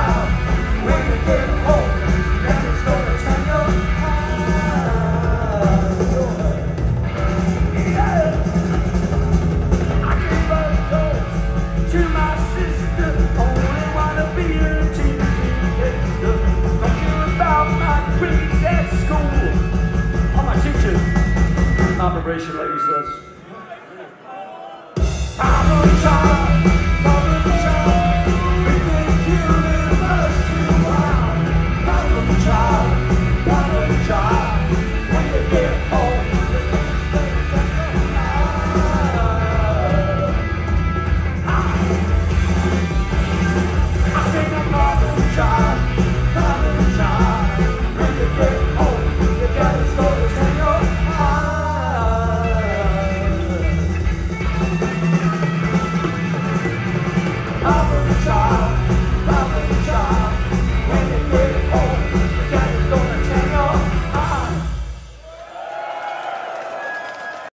smile when you get home. Daddy's gonna turn your eyes. Yeah. I gave up those to my sister. Only wanna be a teacher. Talking about my grades at school. All my teachers. Operation Lady says.